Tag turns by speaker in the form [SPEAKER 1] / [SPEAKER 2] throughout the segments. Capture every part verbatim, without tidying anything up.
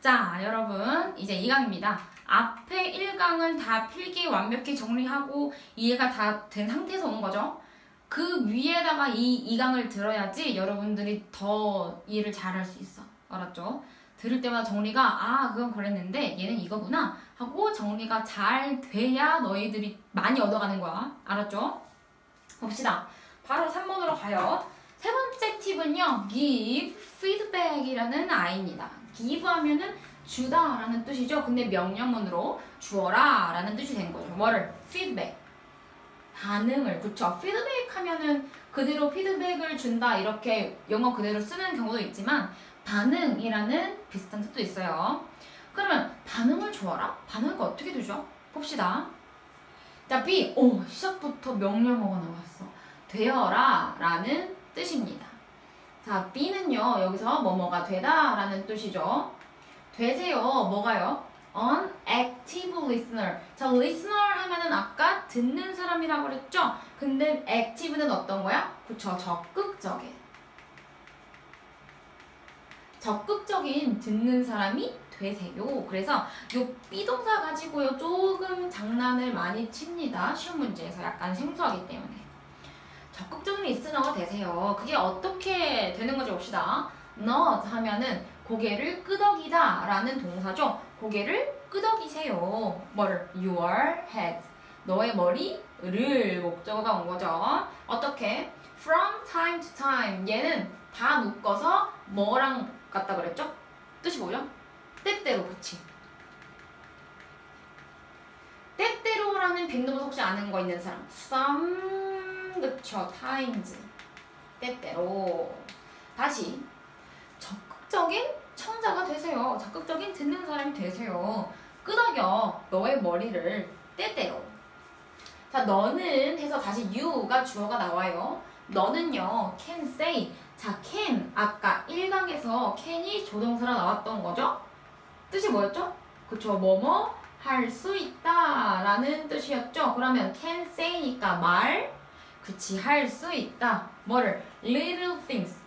[SPEAKER 1] 자, 여러분 이제 이 강입니다. 앞에 일 강은 다 필기 완벽히 정리하고 이해가 다 된 상태에서 온 거죠. 그 위에다가 이 이 강을 들어야지 여러분들이 더 이해를 잘 할 수 있어. 알았죠? 들을 때마다 정리가 아 그건 그랬는데 얘는 이거구나 하고 정리가 잘 돼야 너희들이 많이 얻어가는 거야. 알았죠? 봅시다. 바로 삼 번으로 가요. 세 번째 팁은요. give feedback이라는 아이입니다. give 하면은 주다 라는 뜻이죠. 근데 명령문으로 주어라 라는 뜻이 된 거죠. 뭐를? feedback. 반응을. 그쵸? feedback 하면은 그대로 피드백을 준다 이렇게 영어 그대로 쓰는 경우도 있지만 반응이라는 비슷한 뜻도 있어요. 그러면 반응을 주어라? 반응을 어떻게 주죠? 봅시다. 자, B. 오, 시작부터 명령어가 나왔어. 되어라 라는 뜻입니다. 자, B는요. 여기서 뭐뭐가 되다 라는 뜻이죠. 되세요. 뭐가요? An active listener. 자, listener 하면은 아까 듣는 사람이라고 그랬죠? 근데 active는 어떤 거야? 그쵸, 적극적인. 적극적인 듣는 사람이 되세요. 그래서 요 비동사 가지고요 조금 장난을 많이 칩니다. 시험 문제에서 약간 생소하기 때문에. 적극적인 리스너가 되세요. 그게 어떻게 되는 건지 봅시다. nod 하면은 고개를 끄덕이다 라는 동사죠. 고개를 끄덕이세요. 뭐를? your head. 너의 머리를 목적어가 온 거죠. 어떻게? from time to time. 얘는 다 묶어서 뭐랑 같다 그랬죠? 뜻이 뭐죠? 때때로. 그치? 때때로라는 빈도도 혹시 아는 거 있는 사람? some. 그쵸? times. 때때로. 다시. 적극적인 청자가 되세요. 적극적인 듣는 사람이 되세요. 끄덕여 너의 머리를 때때로. 자, 너는 해서 다시 you가 주어가 나와요. 너는요 can say. 자, can 아까 일 강에서 can이 조동사로 나왔던 거죠? 뜻이 뭐였죠? 그쵸, 뭐뭐 할 수 있다 라는 뜻이었죠. 그러면 can say니까 말, 그치, 할 수 있다. 뭐를? little things.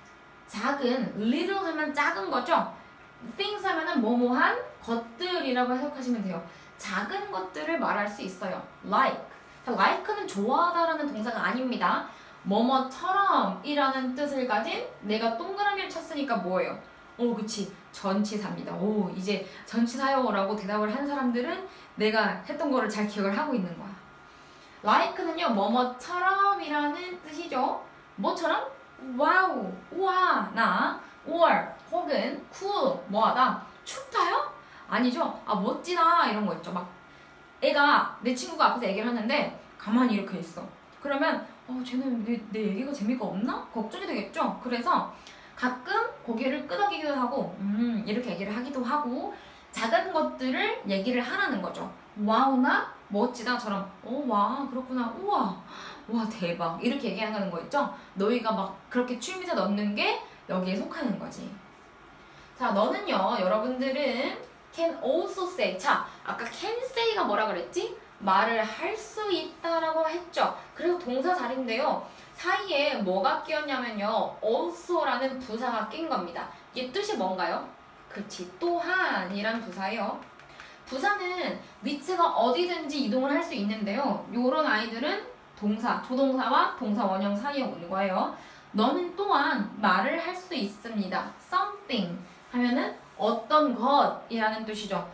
[SPEAKER 1] 작은, little 하면 작은 거죠? things 하면은 뭐뭐한 것들이라고 해석하시면 돼요. 작은 것들을 말할 수 있어요. like. 자, like는 좋아하다라는 동사가 아닙니다. 뭐뭐처럼 이라는 뜻을 가진 내가 동그라미를 쳤으니까 뭐예요? 오, 그치. 전치사입니다. 오, 이제 전치사요 라고 대답을 한 사람들은 내가 했던 거를 잘 기억을 하고 있는 거야. like는요, 뭐뭐처럼 이라는 뜻이죠. 뭐처럼? 와우, 우와, 나, or, 혹은 cool, 뭐하다, 춥다요? 아니죠. 아, 멋지다 이런 거 있죠. 막 애가, 내 친구가 앞에서 얘기를 하는데 가만히 이렇게 있어. 그러면 어, 쟤는 내, 내 얘기가 재미가 없나? 걱정이 되겠죠? 그래서 가끔 고개를 끄덕이기도 하고 음 이렇게 얘기를 하기도 하고 작은 것들을 얘기를 하라는 거죠. 와우나 멋지다처럼 어, 와 그렇구나, 우와, 와 대박 이렇게 얘기하는 거 있죠? 너희가 막 그렇게 취미새 넣는 게 여기에 속하는 거지. 자, 너는요, 여러분들은 can also say. 자, 아까 can say가 뭐라 그랬지? 말을 할 수 있다라고 했죠. 그래서 동사 자리인데요. 사이에 뭐가 끼었냐면요. also라는 부사가 낀 겁니다. 이 뜻이 뭔가요? 그치, 또한 이란 부사예요. 부사는 위치가 어디든지 이동을 할 수 있는데요. 요런 아이들은 동사, 조동사와 동사 원형 사이에 오는 거예요. 너는 또한 말을 할 수 있습니다. something 하면은 어떤 것이라는 뜻이죠.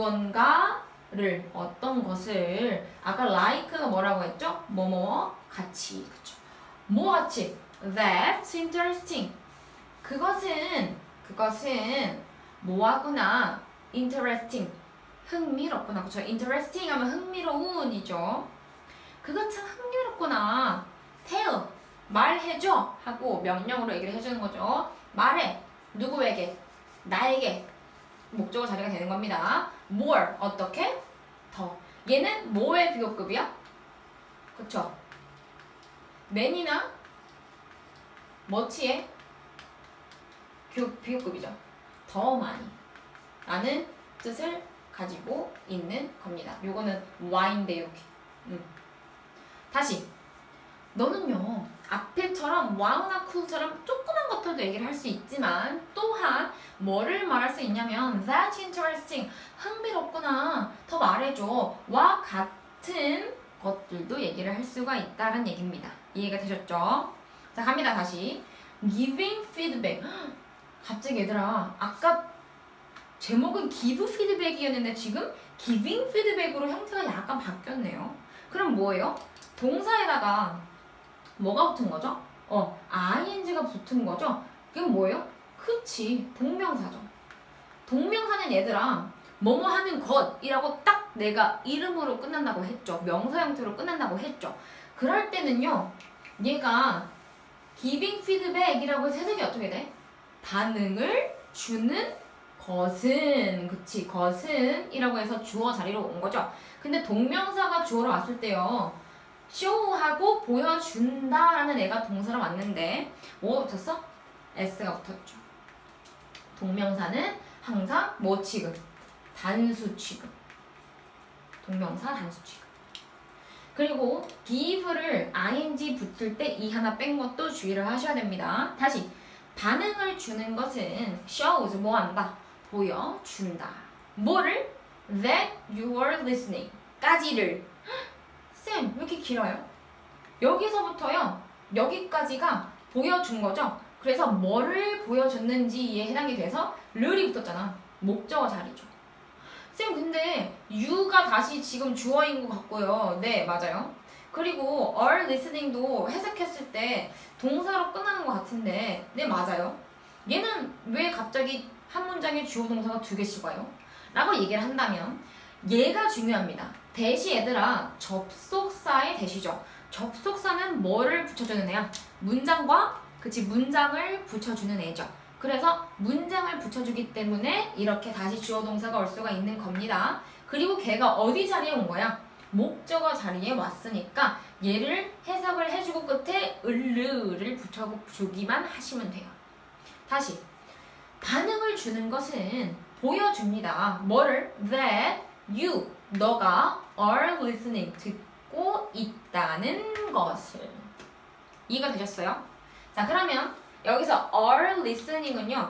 [SPEAKER 1] 무언가를, 어떤 것을. 아까 like가 뭐라고 했죠? 뭐뭐 같이. 그쵸? 뭐 같이? That's interesting. 그것은, 그것은 뭐하구나. interesting. 흥미롭구나. 그쵸? interesting 하면 흥미로운이죠. 그것 참 흥미롭구나. tell. 말해줘. 하고 명령으로 얘기를 해주는 거죠. 말해. 누구에게? 나에게. 목적어 자리가 되는 겁니다. more. 어떻게? 더. 얘는 뭐의 비교급이야? 그쵸? man이나 much의 비교급이죠. 더 많이. 라는 뜻을 가지고 있는 겁니다. 요거는 why인데 이렇게. 음. 다시. 너는요, 앞에처럼 wow나 cool처럼 조그만 것들도 얘기를 할 수 있지만 또한 뭐를 말할 수 있냐면 that's interesting, 흥미롭구나, 더 말해줘 와 같은 것들도 얘기를 할 수가 있다는 얘기입니다. 이해가 되셨죠? 자, 갑니다. 다시 giving feedback. 갑자기 얘들아, 아까 제목은 give feedback이었는데 지금 giving feedback으로 형태가 약간 바뀌었네요. 그럼 뭐예요? 동사에다가 뭐가 붙은 거죠? 어, ing가 붙은 거죠? 그게 뭐예요? 그치, 동명사죠. 동명사는 얘들아 뭐뭐 하는 것이라고 딱 내가 이름으로 끝난다고 했죠. 명사 형태로 끝난다고 했죠. 그럴 때는요, 얘가 giving feedback이라고 해서 해석이 어떻게 돼? 반응을 주는 것은, 그치, 것은 이라고 해서 주어 자리로 온 거죠. 근데 동명사가 주어로 왔을 때요, show하고 보여준다 라는 애가 동사로 왔는데 뭐가 붙었어? s가 붙었죠. 동명사는 항상 뭐 취급? 단수 취급. 동명사 단수 취급. 그리고 give를 ing 붙을 때 이 하나 뺀 것도 주의를 하셔야 됩니다. 다시 반응을 주는 것은 shows 뭐 한다? 보여준다. 뭐를? That you are listening 까지를. 쌤, 왜 이렇게 길어요? 여기서부터요, 여기까지가 보여준 거죠? 그래서 뭐를 보여줬는지에 해당이 돼서 를이 붙었잖아. 목적어 자리죠. 쌤, 근데 you가 다시 지금 주어인 것 같고요. 네, 맞아요. 그리고 are listening도 해석했을 때 동사로 끝나는 것 같은데 네, 맞아요. 얘는 왜 갑자기 한 문장에 주어 동사가 두 개씩 와요? 라고 얘기를 한다면 얘가 중요합니다. 대시 얘들아, 접속사의 대시죠. 접속사는 뭐를 붙여주는 애야? 문장과, 그치, 문장을 붙여주는 애죠. 그래서 문장을 붙여주기 때문에 이렇게 다시 주어 동사가 올 수가 있는 겁니다. 그리고 걔가 어디 자리에 온 거야? 목적어 자리에 왔으니까 얘를 해석을 해주고 끝에 을르를 붙여주기만 하시면 돼요. 다시 반응을 주는 것은 보여줍니다. 뭐를? That you, 너가 are listening, 듣고 있다는 것을. 이해가 되셨어요? 자, 그러면 여기서 are listening은요,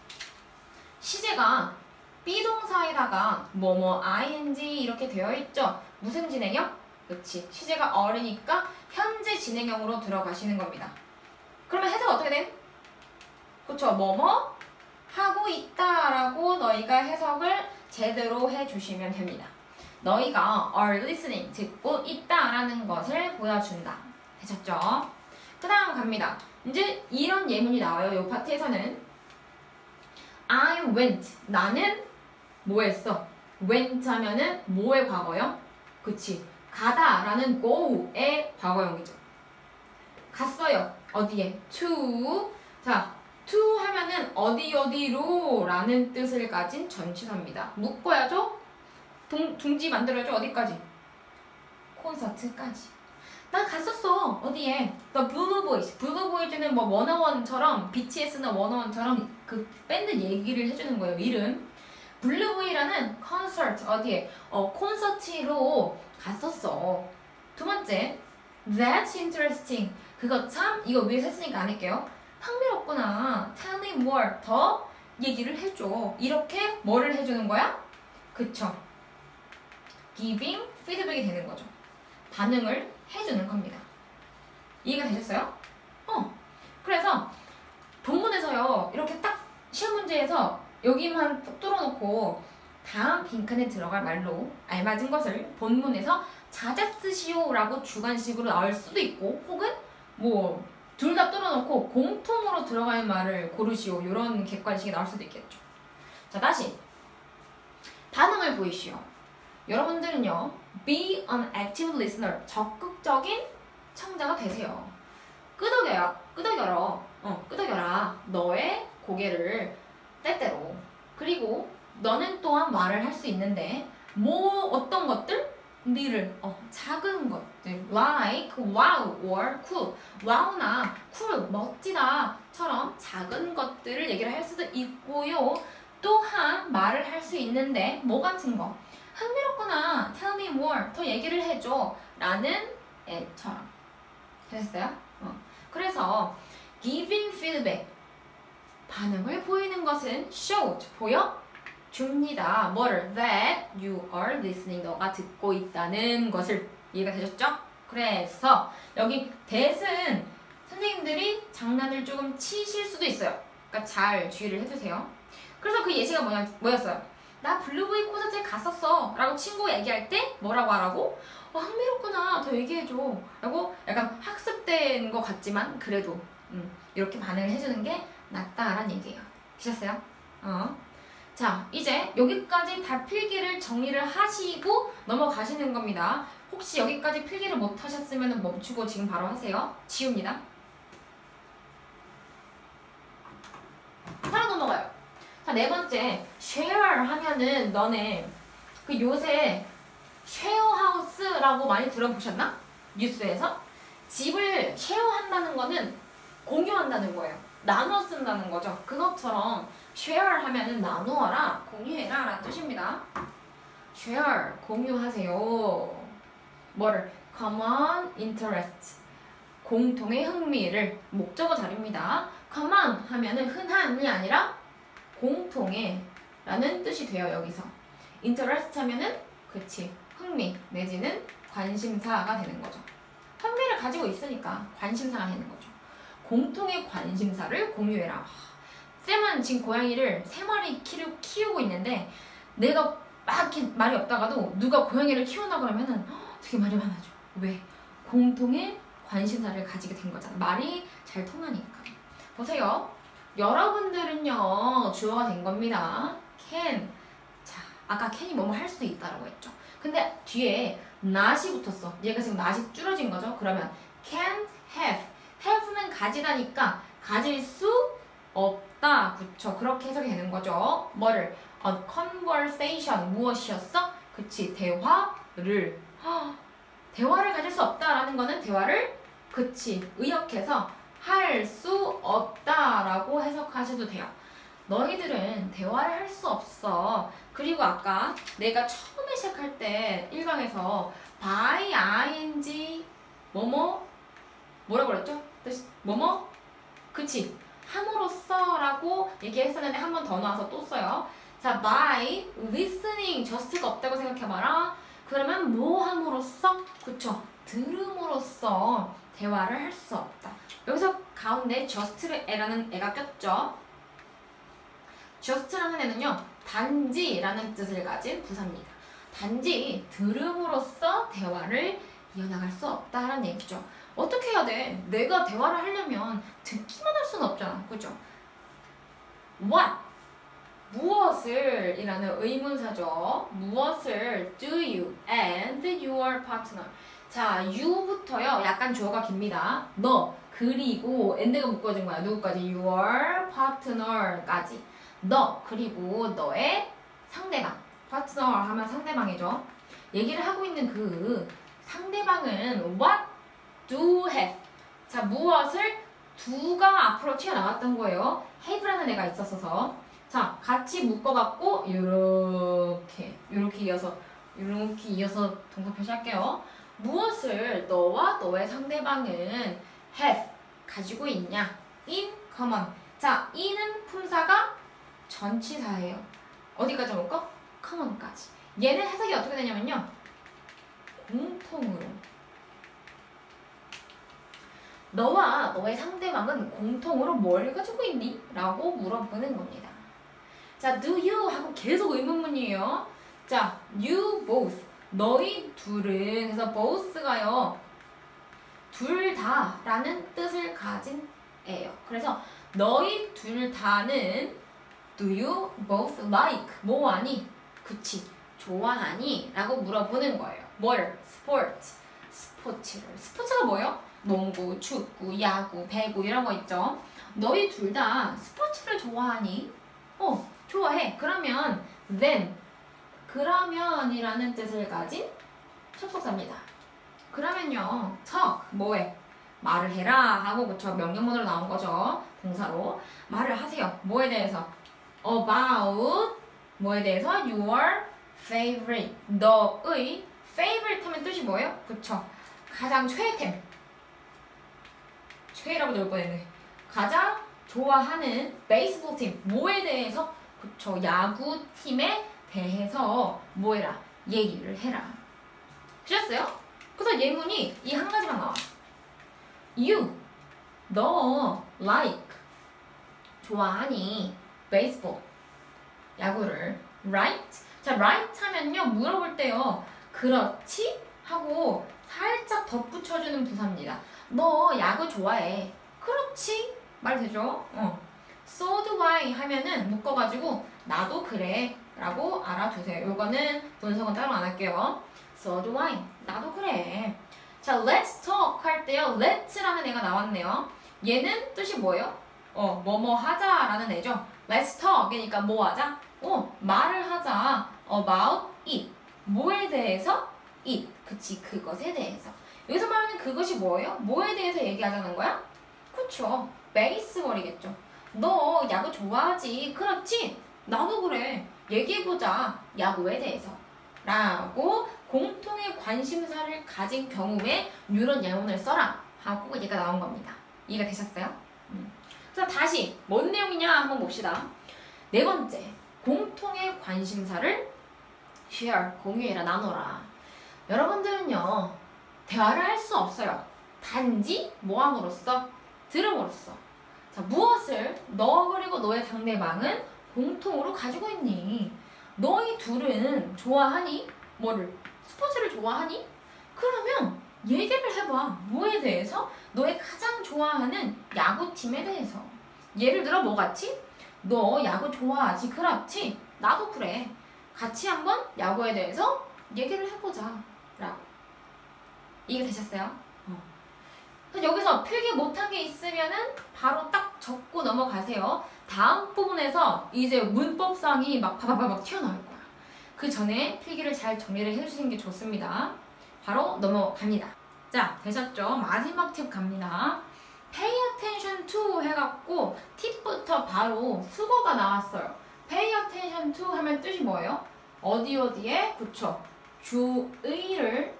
[SPEAKER 1] 시제가 비동사에다가 뭐뭐 ing 이렇게 되어 있죠. 무슨 진행형? 그치, 시제가 are니까 현재 진행형으로 들어가시는 겁니다. 그러면 해석 어떻게 돼? 그쵸, 뭐뭐 하고 있다라고 너희가 해석을 제대로 해주시면 됩니다. 너희가 are listening, 듣고 있다라는 것을 보여준다. 되셨죠? 그 다음 갑니다. 이제 이런 예문이 나와요. 이 파트에서는 I went, 나는 뭐 했어? went 하면은 뭐의 과거요? 그치, 가다 라는 go의 과거형이죠. 갔어요. 어디에? to. 자, to 하면은 어디 어디로 라는 뜻을 가진 전치사입니다. 묶어야죠? 동, 둥지 만들어야죠. 어디까지? 콘서트까지. 나 갔었어. 어디에? The Blue Boys. Blue Boys는 뭐 원어원처럼 비티에스나 원어원처럼 그 밴드 얘기를 해주는 거예요. 이름. 블루보이라는 콘서트 어디에? 어 콘서트로 갔었어. 두 번째, That's interesting. 그거 참 이거 위에서 했으니까 안 할게요. 흥미롭구나. Tell me more. 더 얘기를 해줘. 이렇게 뭐를 해주는 거야? 그쵸. Giving feedback이 되는 거죠. 반응을 해주는 겁니다. 이해가 되셨어요? 어. 그래서 본문에서요, 이렇게 딱 시험 문제에서 여기만 뚝 뚫어놓고 다음 빈칸에 들어갈 말로 알맞은 것을 본문에서 찾아 쓰시오라고 주관식으로 나올 수도 있고, 혹은 뭐 둘 다 뚫어놓고 공통으로 들어갈 말을 고르시오, 이런 객관식이 나올 수도 있겠죠. 자, 다시 반응을 보이시오. 여러분들은요, be an active listener, 적극적인 청자가 되세요. 끄덕여요, 끄덕여러, 어, 끄덕여라 너의 고개를 때때로. 그리고 너는 또한 말을 할 수 있는데 뭐 어떤 것들? 니를 어, 작은 것들 like wow or cool. wow나 cool, 멋지다처럼 작은 것들을 얘기를 할 수도 있고요. 또한 말을 할 수 있는데 뭐 같은 거? 흥미롭구나. tell me more. 더 얘기를 해줘. 라는 애처럼. 되셨어요? 어. 그래서 giving feedback, 반응을 보이는 것은 showed, 보여? 줍니다. 뭐를? That you are listening, 너가 듣고 있다는 것을. 이해가 되셨죠? 그래서 여기 that은 선생님들이 장난을 조금 치실 수도 있어요. 그러니까 잘 주의를 해주세요. 그래서 그 예시가 뭐냐, 뭐였어요? 나 블루베이 콘서트에 갔었어 라고 친구 얘기할 때 뭐라고 하라고? 어, 흥미롭구나, 더 얘기해줘 라고 약간 학습된 것 같지만 그래도 음, 이렇게 반응을 해주는 게 낫다라는 얘기예요. 되셨어요? 어. 자, 이제 여기까지 다 필기를 정리를 하시고 넘어가시는 겁니다. 혹시 여기까지 필기를 못 하셨으면 멈추고 지금 바로 하세요. 지웁니다. 바로 넘어가요. 자, 네 번째, share 하면은 너네 그 요새 쉐어하우스라고 많이 들어보셨나? 뉴스에서? 집을 쉐어한다는 거는 공유한다는 거예요. 나눠 쓴다는 거죠. 그것처럼 share 하면은 나누어라, 공유해라 라는 뜻입니다. share, 공유하세요. 뭐를? common interest, 공통의 흥미를 목적어 자리입니다. common 하면은 흔한이 아니라 공통의 라는 뜻이 돼요. 여기서 interest 하면은 그치, 흥미 내지는 관심사가 되는 거죠. 흥미를 가지고 있으니까 관심사가 되는 거죠. 공통의 관심사를 공유해라. 쌤은 지금 고양이를 세 마리 키우, 키우고 있는데 내가 막 이렇게 말이 없다가도 누가 고양이를 키우나 그러면은 되게 말이 많아져. 왜? 공통의 관심사를 가지게 된 거잖아. 말이 잘 통하니까. 보세요. 여러분들은요, 주어가 된 겁니다. can. 자, 아까 can이 뭐뭐 할 수 있다라고 했죠. 근데 뒤에 not이 붙었어. 얘가 지금 not이 줄어진 거죠. 그러면 can't have. have는 가지다니까 가질 수 없다. 그쵸. 그렇게 해석이 되는 거죠. 뭐를? A conversation. 무엇이었어? 그치. 대화를. 허, 대화를 가질 수 없다라는 거는 대화를 그치. 의역해서 할 수 없다라고 해석하셔도 돼요. 너희들은 대화를 할 수 없어. 그리고 아까 내가 처음에 시작할 때 일 강에서 by ing 뭐뭐 뭐라고 그랬죠? 뜻이 뭐뭐 그치. 함으로써 라고 얘기했었는데 한 번 더 나와서 또 써요. 자, by listening just가 없다고 생각해봐라. 그러면 뭐 함으로써? 그쵸. 들음으로써 대화를 할 수 없다. 여기서 가운데 just라는 애가 꼈죠. just라는 애는요, 단지라는 뜻을 가진 부사입니다. 단지 들음으로써 대화를 이어나갈 수 없다라는 얘기죠. 어떻게 해야 돼? 내가 대화를 하려면 듣기만 할 수는 없잖아. 그죠? What? 무엇을 이라는 의문사죠. 무엇을 do you and your partner. 자, you부터요. 약간 주어가 깁니다. 너, 그리고 and가 묶어진 거야. 누구까지? your partner까지. 너, 그리고 너의 상대방. partner 하면 상대방이죠. 얘기를 하고 있는 그 상대방은 what do have. 자, 무엇을 두가 앞으로 튀어나왔던 거예요. have라는 애가 있었어서. 자, 같이 묶어갖고 요렇게 요렇게 이어서 요렇게 이어서 동사 표시할게요. 무엇을 너와 너의 상대방은 have 가지고 있냐? in common. 자, in은 품사가 전치사예요. 어디까지 올까? common까지. 얘는 해석이 어떻게 되냐면요, 공통으로. 너와 너의 상대방은 공통으로 뭘 가지고 있니? 라고 물어보는 겁니다. 자, do you 하고 계속 의문문이에요. 자, you both. 너희 둘은, 그래서 both가요, 둘 다 라는 뜻을 가진 애예요. 그래서 너희 둘 다는 do you both like. 뭐 하니? 그치. 좋아하니? 라고 물어보는 거예요. 뭘? 스포츠. 스포츠를. 스포츠가 뭐예요? 농구, 축구, 야구, 배구 이런 거 있죠. 너희 둘 다 스포츠를 좋아하니? 어, 좋아해. 그러면 then, 그러면이라는 뜻을 가진 접속사입니다. 그러면요, talk, 뭐해? 말을 해라 하고, 그쵸, 명령문으로 나온 거죠. 동사로. 말을 하세요. 뭐에 대해서? about, 뭐에 대해서? your favorite. 너의 favorite 하면 뜻이 뭐예요? 그쵸, 가장 최애템. 퇴라고 적을 뻔했네. 가장 좋아하는 베이스볼 팀 뭐에 대해서? 그쵸, 야구팀에 대해서 뭐해라? 얘기를 해라. 되셨어요? 그래서 예문이 이 한 가지만 나와. You, 너 like 좋아하니 베이스볼 야구를 right? 자, right 하면요 물어볼 때요 그렇지? 하고 살짝 덧붙여주는 부사입니다. 너 야구 좋아해. 그렇지? 말 되죠? 어. So do I 하면은 묶어가지고 나도 그래 라고 알아두세요. 요거는 분석은 따로 안 할게요. So do I. 나도 그래. 자, let's talk 할 때요. let's라는 애가 나왔네요. 얘는 뜻이 뭐예요? 어, 뭐뭐 하자라는 애죠. Let's talk 그러니까 뭐 하자? 어, 말을 하자. About it. 뭐에 대해서? it. 그치, 그것에 대해서. 여기서 말하는 그것이 뭐예요? 뭐에 대해서 얘기하자는 거야? 그쵸, 베이스볼이겠죠. 너 야구 좋아하지? 그렇지? 나도 그래. 얘기해보자. 야구에 대해서. 라고 공통의 관심사를 가진 경우에 이런 예문을 써라 하고 얘가 나온 겁니다. 이해가 되셨어요? 음. 자, 다시 뭔 내용이냐 한번 봅시다. 네 번째, 공통의 관심사를 share, 공유해라, 나눠라. 여러분들은요 대화를 할 수 없어요. 단지 뭐함으로써? 들음으로써. 자, 무엇을 너 그리고 너의 상대방은 공통으로 가지고 있니? 너희 둘은 좋아하니? 뭐를? 스포츠를 좋아하니? 그러면 얘기를 해봐. 뭐에 대해서? 너의 가장 좋아하는 야구팀에 대해서. 예를 들어 뭐 같이? 너 야구 좋아하지? 그렇지? 나도 그래. 같이 한번 야구에 대해서 얘기를 해보자 라고. 이게 되셨어요? 어. 여기서 필기 못한 게 있으면은 바로 딱 적고 넘어가세요. 다음 부분에서 이제 문법상이 막 바바바박 튀어나올 거야. 그 전에 필기를 잘 정리를 해주시는 게 좋습니다. 바로 넘어갑니다. 자, 되셨죠? 마지막 팁 갑니다. Pay attention to 해갖고 팁부터 바로 수거가 나왔어요. Pay attention to 하면 뜻이 뭐예요? 어디 어디에? 그쵸. 주의를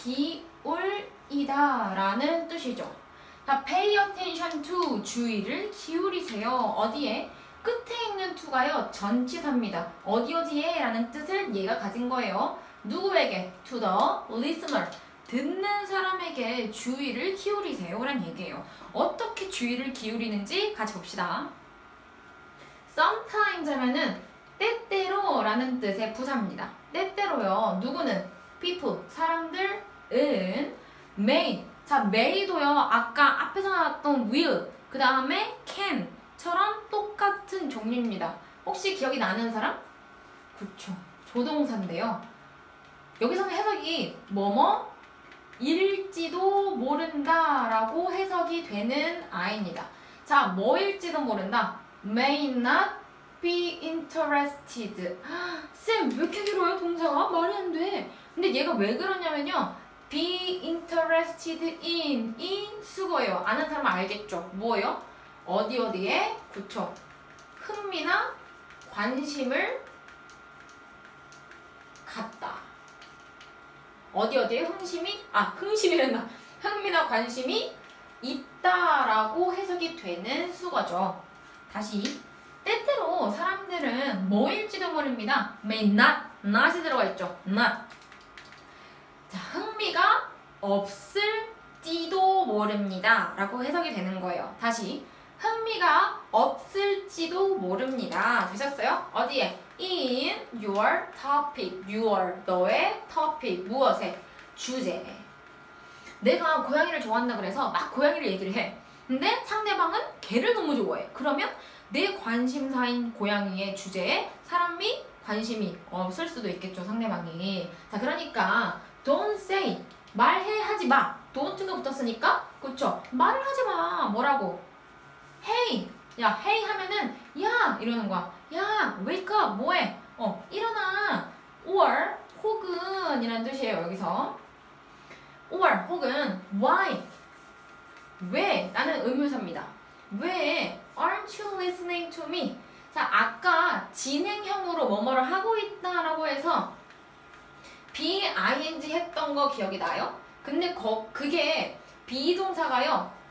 [SPEAKER 1] 기울이다 라는 뜻이죠. 자, pay attention to 주의를 기울이세요. 어디에? 끝에 있는 to가요 전치사입니다. 어디 어디에 라는 뜻을 얘가 가진 거예요. 누구에게? to the listener. 듣는 사람에게 주의를 기울이세요 라는 얘기예요. 어떻게 주의를 기울이는지 같이 봅시다. sometimes 하면은 때때로 라는 뜻의 부사입니다. 때때로요. 누구는? people, 사람들은 may. 자, may도요. 아까 앞에서 나왔던 will, 그 다음에 can처럼 똑같은 종류입니다. 혹시 기억이 나는 사람? 그쵸. 조동사인데요. 여기서는 해석이 뭐뭐 일지도 모른다 라고 해석이 되는 아이입니다. 자, 뭐일지도 모른다. may not be interested. 쌤, 왜 이렇게 길어요, 동사가? 말이 안 돼. 근데 얘가 왜 그러냐면요. be interested in, in 수거예요. 아는 사람은 알겠죠? 뭐예요? 어디 어디에? 그쵸. 흥미나 관심을 갖다. 어디 어디에 흥심이? 아, 흥심이랬나? 흥미나 관심이 있다라고 해석이 되는 수거죠. 다시. 때때로 사람들은 뭐일지도 모릅니다. may not, not이 들어가 있죠. not. 자, 흥미가 없을지도 모릅니다. 라고 해석이 되는 거예요. 다시. 흥미가 없을지도 모릅니다. 되셨어요? 어디에? in your topic. your, 너의 topic. 무엇에? 주제. 내가 고양이를 좋아한다 그래서 막 고양이를 얘기를 해. 근데 상대방은 개를 너무 좋아해. 그러면 내 관심사인 고양이의 주제에 사람이 관심이 없을 수도 있겠죠, 상대방이. 자, 그러니까 don't say, 말해 하지 마. don't가 붙었으니까, 그쵸? 말을 하지 마. 뭐라고? hey, 야, hey 하면은 야 이러는 거야. 야, wake up, 뭐해? 어, 일어나. or 혹은 이라는 뜻이에요, 여기서. or 혹은 why, 왜? 나는 의문사입니다. 왜 aren't you listening to me? 자, 아까 진행형으로 뭐뭐를 하고 있다라고 해서 be ing 했던 거 기억이 나요? 근데 거, 그게 비동사가요.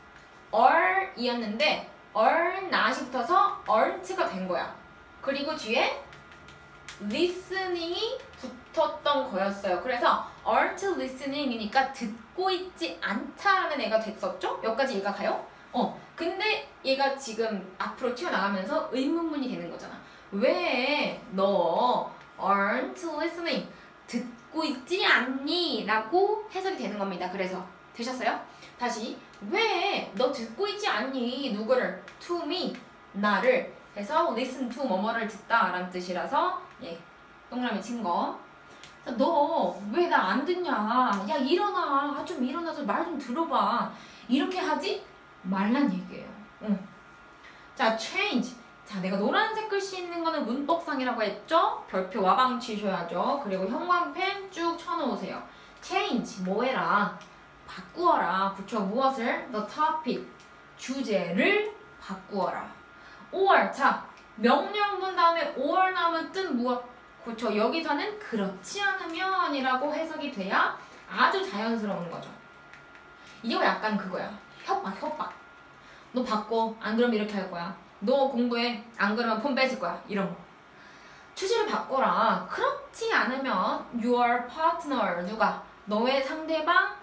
[SPEAKER 1] are 이었는데 are not이 붙어서 aren't가 된 거야. 그리고 뒤에 listening이 붙었던 거였어요. 그래서 aren't listening이니까 듣고 있지 않다라는 애가 됐었죠? 여기까지 얘가 가요? 어, 근데 얘가 지금 앞으로 튀어나가면서 의문문이 되는 거잖아. 왜 너 aren't listening 듣고 있지 않니? 라고 해석이 되는 겁니다. 그래서 되셨어요? 다시 왜 너 듣고 있지 않니? 누구를? to me 나를 해서 listen to 뭐뭐를 듣다 라는 뜻이라서 예, 동그라미 친 거. 너 왜 나 안 듣냐? 야 일어나. 좀 일어나서 말 좀 들어봐. 이렇게 하지 말란 얘기예요. 응. 자 change. 자 내가 노란색 글씨 있는 거는 문법상이라고 했죠? 별표 와방 치셔야죠. 그리고 형광펜 쭉 쳐놓으세요. change 뭐 해라? 바꾸어라. 붙여 무엇을? the topic 주제를 바꾸어라. or 자 명령문 다음에 or 나오면 뜻 무엇? 그렇죠. 여기서는 그렇지 않으면 이라고 해석이 돼야 아주 자연스러운 거죠. 이거 약간 그거야. 협박 협박. 너 바꿔. 안 그러면 이렇게 할 거야. 너 공부해. 안 그러면 폰 뺏을 거야. 이런 거. 주제를 바꿔라. 그렇지 않으면 your partner 누가? 너의 상대방은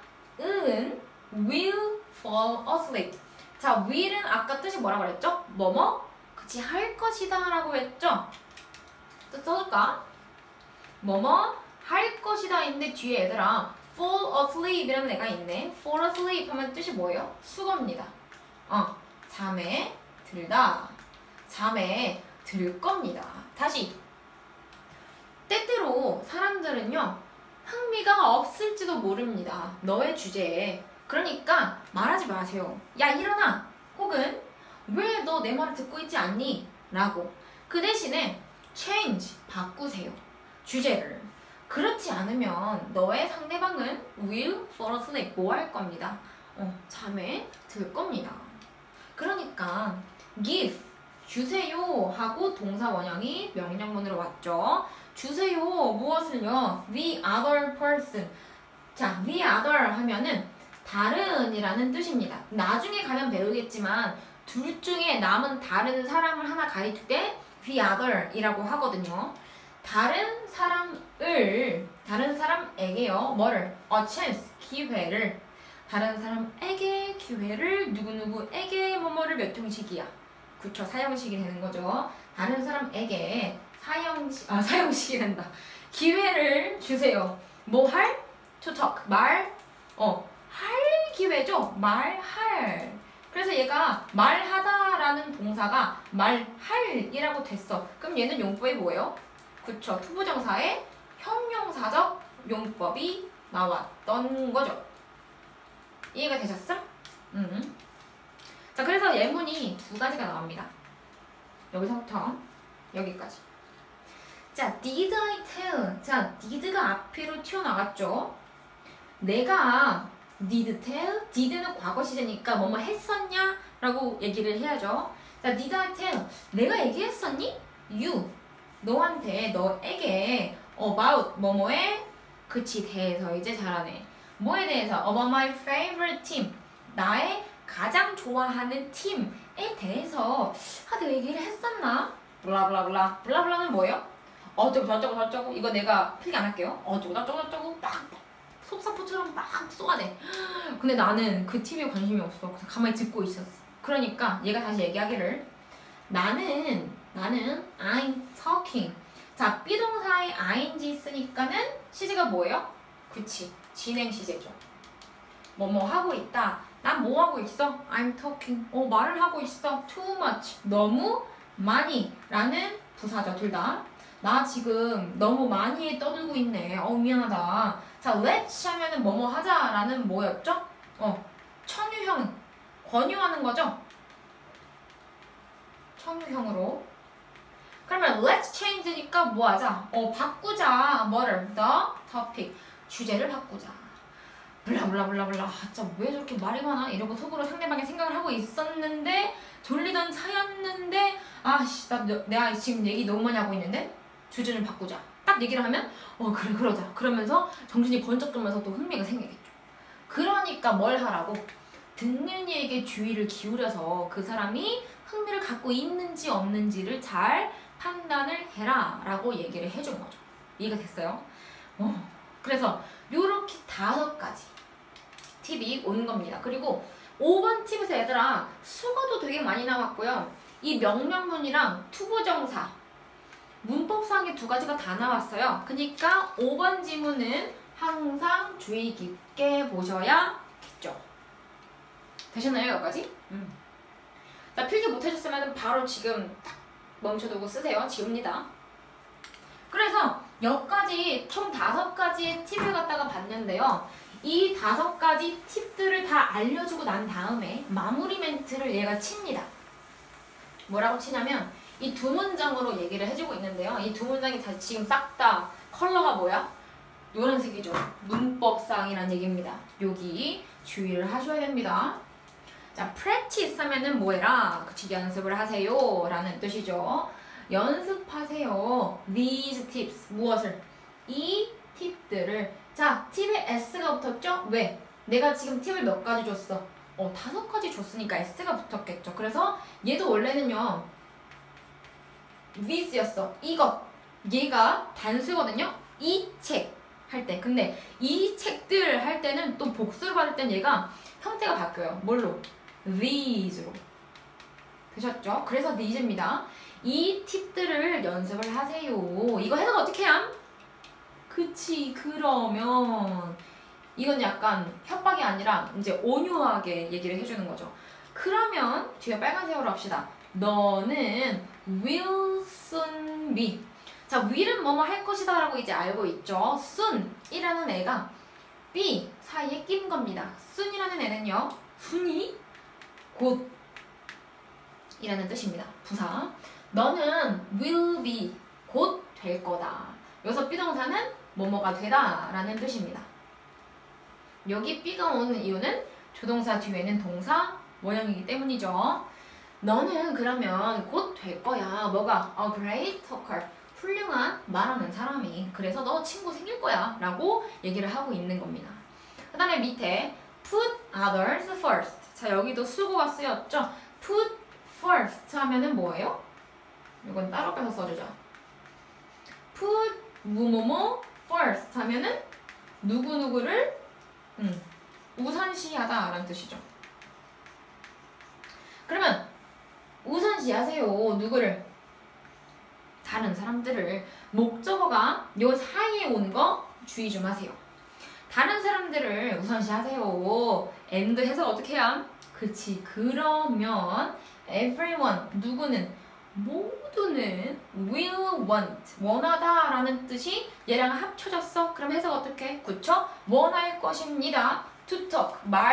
[SPEAKER 1] will fall asleep. 자 will은 아까 뜻이 뭐라고 그랬죠? 뭐뭐? 그치 할 것이다 라고 했죠? 뜻 써줄까? 뭐뭐 할 것이다 있는데 뒤에 얘들아 fall asleep 이라는 애가 있네. fall asleep 하면 뜻이 뭐예요? 수거입니다. 어, 잠에 들다. 잠에 들 겁니다. 다시 때때로 사람들은요 흥미가 없을지도 모릅니다. 너의 주제에. 그러니까 말하지 마세요. 야 일어나. 혹은 왜 너 내 말을 듣고 있지 않니? 라고. 그 대신에 change 바꾸세요. 주제를. 그렇지 않으면 너의 상대방은 will fall asleep 뭐 할 겁니다. 어, 잠에 들 겁니다. 그러니까 give 주세요 하고 동사 원형이 명령문으로 왔죠. 주세요 무엇을요? the other person. 자, the other 하면은 다른이라는 뜻입니다. 나중에 가면 배우겠지만 둘 중에 남은 다른 사람을 하나 가릴 때 the other 이라고 하거든요. 다른 사람을 다른 사람에게요. 뭐를? a chance 기회를 다른 사람에게 기회를 누구누구에게 뭐뭐를 몇 형식이야. 그쵸. 사형식이 되는 거죠. 다른 사람에게 사형식 아 사형식이 된다. 기회를 주세요. 뭐 할? to talk 말 어 할 기회죠. 말할. 그래서 얘가 말하다라는 동사가 말할이라고 됐어. 그럼 얘는 용법이 뭐예요? 그쵸. 투부정사의 형용사적 용법이 나왔던 거죠. 이해가 되셨어? 음. 자, 그래서 예문이 두 가지가 나옵니다. 여기서부터 여기까지. 자, did I tell? 자, did가 앞으로 튀어나갔죠. 내가 did tell? did는 과거 시제니까 뭐뭐 했었냐? 라고 얘기를 해야죠. 자, did I tell? 내가 얘기했었니? you. 너한테, 너에게 about 뭐뭐에 그치 대해서 이제 잘하네. 뭐에 대해서? about my favorite team. 나의 가장 좋아하는 팀에 대해서 아 내가 얘기를 했었나? 블라블라블라. 블라블라는 뭐예요? 어쩌고 저쩌고 저쩌고. 이거 내가 필기 안 할게요. 어쩌고 저쩌고 저쩌고 막 속사포처럼 막 쏘아내. 근데 나는 그 팀에 관심이 없어. 그래서 가만히 듣고 있었어. 그러니까 얘가 다시 얘기하기를 나는 나는 I'm talking. 자, 비동사의 ing 쓰니까는 시제가 뭐예요? 그치, 진행 시제죠. 뭐뭐 하고 있다. 난 뭐 하고 있어? I'm talking. 어, 말을 하고 있어. Too much. 너무 많이. 라는 부사죠, 둘 다. 나 지금 너무 많이 떠들고 있네. 어, 미안하다. 자, let's 하면은 뭐뭐 하자. 라는 뭐였죠? 어, 청유형. 권유하는 거죠? 청유형으로. 그러면 let's change니까 뭐 하자? 어, 바꾸자. 뭐를? the topic. 주제를 바꾸자. 블라블라블라블라. 아, 진짜 왜 저렇게 말이 많아? 이러고 속으로 상대방의 생각을 하고 있었는데 졸리던 차였는데 아씨 나 내가 지금 얘기 너무 많이 하고 있는데 주제를 바꾸자. 딱 얘기를 하면 어 그래 그러자. 그러면서 정신이 번쩍 들면서 또 흥미가 생기겠죠. 그러니까 뭘 하라고? 듣는 이에게 주의를 기울여서 그 사람이 흥미를 갖고 있는지 없는지를 잘 판단을 해라 라고 얘기를 해준 거죠. 이해가 됐어요? 어, 그래서 요렇게 다섯 가지 팁이 온 겁니다. 그리고 오 번 팁에서 얘들아 수거도 되게 많이 나왔고요. 이 명령문이랑 투부정사 문법상의 두 가지가 다 나왔어요. 그러니까 오 번 지문은 항상 주의 깊게 보셔야겠죠. 되셨나요? 여기까지? 음. 자, 필기 못하셨으면 바로 지금 딱 멈춰두고 쓰세요. 지웁니다. 그래서 여기까지 총 다섯 가지의 팁을 갖다가 봤는데요. 이 다섯 가지 팁들을 다 알려주고 난 다음에 마무리 멘트를 얘가 칩니다. 뭐라고 치냐면 이 두 문장으로 얘기를 해주고 있는데요. 이 두 문장이 다 지금 싹 다 컬러가 뭐야? 노란색이죠. 문법상이란 얘기입니다. 여기 주의를 하셔야 됩니다. 자, practice 하면은 뭐해라? 그치, 연습을 하세요 라는 뜻이죠. 연습하세요. These tips. 무엇을? 이 팁들을. 자, 팁에 S가 붙었죠? 왜? 내가 지금 팁을 몇 가지 줬어? 어, 다섯 가지 줬으니까 S가 붙었겠죠. 그래서 얘도 원래는요. this였어. 이것. 얘가 단수거든요. 이 책 할 때. 근데 이 책들 할 때는 또 복수를 받을 땐 얘가 형태가 바뀌어요. 뭘로? these로. 되셨죠? 그래서 these입니다. 이 팁들을 연습을 하세요. 이거 해석 어떻게 함? 그치, 그러면 이건 약간 협박이 아니라 이제 온유하게 얘기를 해주는 거죠. 그러면 뒤에 빨간색으로 합시다. 너는 will soon be. 자, will은 뭐뭐 할 것이다 라고 이제 알고 있죠. soon 이라는 애가 be 사이에 낀 겁니다. soon 이라는 애는요. 순이 곧 이라는 뜻입니다. 부사. 너는 will be 곧 될 거다. 여기서 비동사는 뭐뭐가 되다 라는 뜻입니다. 여기 B가 오는 이유는 조동사 뒤에는 동사 원형이기 때문이죠. 너는 그러면 곧 될 거야. 뭐가? A great talker. 훌륭한 말하는 사람이. 그래서 너 친구 생길 거야 라고 얘기를 하고 있는 겁니다. 그 다음에 밑에 put others first. 자, 여기도 수고가 쓰였죠. put first 하면은 뭐예요? 이건 따로 빼서 써주자. put 뭐뭐뭐 first 하면은 누구누구를 음, 우선시하다 라는 뜻이죠. 그러면 우선시하세요. 누구를? 다른 사람들을. 목적어가 요 사이에 오는 거 주의 좀 하세요. 다른 사람들을 우선시하세요. and 해서 어떻게 해야? 그치, 그러면 everyone, 누구는? 모두는 will want, 원하다 라는 뜻이 얘랑 합쳐졌어. 그럼 해석 어떻게? 그쵸? 원할 것입니다. to talk,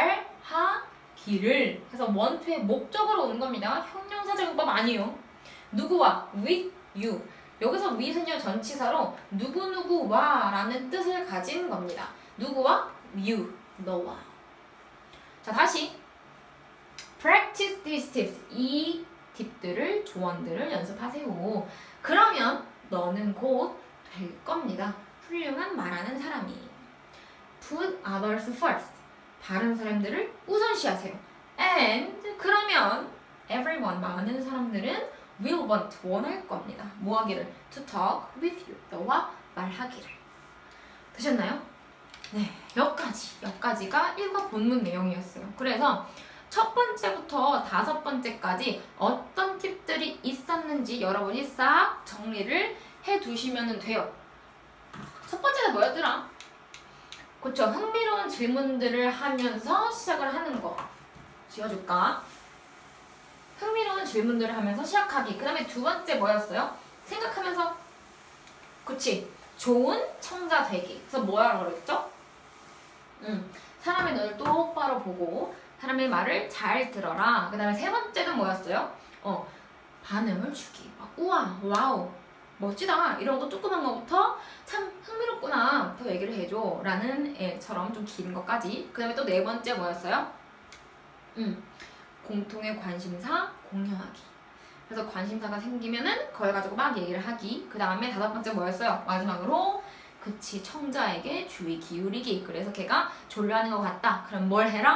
[SPEAKER 1] 말하기를. 그래서 want의 목적으로 오는 겁니다. 형용사적용법 아니에요. 누구와? with you. 여기서 with은요 전치사로 누구누구와 라는 뜻을 가진 겁니다. 누구와? you, 너와. 자, 다시 practice these tips. 이 팁들을, 조언들을 연습하세요. 그러면 너는 곧 될 겁니다. 훌륭한 말하는 사람이. put others first. 다른 사람들을 우선시하세요. and 그러면 everyone, 많은 사람들은 will want, 원할 겁니다. 뭐 하기를? to talk with you. 너와 말하기를. 되셨나요? 네, 여기까지. 여기까지가 일과 본문 내용이었어요. 그래서 첫 번째부터 다섯 번째까지 어떤 팁들이 있었는지 여러분이 싹 정리를 해두시면 돼요. 첫 번째는 뭐였더라? 그쵸, 흥미로운 질문들을 하면서 시작을 하는 거. 지워줄까? 흥미로운 질문들을 하면서 시작하기. 그 다음에 두 번째 뭐였어요? 생각하면서. 그치, 좋은 청자 되기. 그래서 뭐라고 그랬죠? 음, 사람의 눈을 똑바로 보고 사람의 말을 잘 들어라. 그 다음에 세 번째는 뭐였어요? 어, 반응을 주기. 막 우와, 와우, 멋지다 이런 거 조그만 거부터 참 흥미롭구나 더 얘기를 해줘 라는 애처럼 좀 긴 것까지. 그 다음에 또 네 번째 뭐였어요? 음, 공통의 관심사 공유하기. 그래서 관심사가 생기면은 그걸 가지고 막 얘기를 하기. 그 다음에 다섯 번째 뭐였어요? 마지막으로 그치, 청자에게 주의 기울이기. 그래서 걔가 졸려하는 것 같다. 그럼 뭘 해라?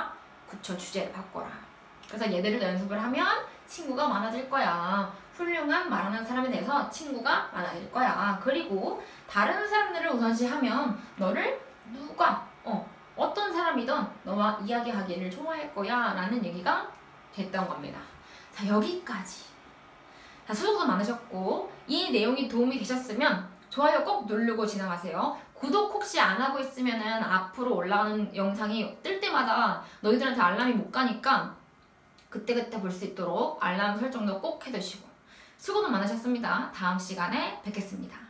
[SPEAKER 1] 그쵸, 주제를 바꿔라. 그래서 얘들을 연습을 하면 친구가 많아질 거야. 훌륭한 말하는 사람에 대해서 친구가 많아질 거야. 그리고 다른 사람들을 우선시하면 너를 누가 어, 어떤 사람이든 너와 이야기하기를 좋아할 거야 라는 얘기가 됐던 겁니다. 자, 여기까지. 자, 수고도 많으셨고 이 내용이 도움이 되셨으면 좋아요 꼭 누르고 지나가세요. 구독 혹시 안 하고 있으면은 앞으로 올라가는 영상이 뜰 때마다 너희들한테 알람이 못 가니까 그때그때 볼 수 있도록 알람 설정도 꼭 해두시고 수고도 많으셨습니다. 다음 시간에 뵙겠습니다.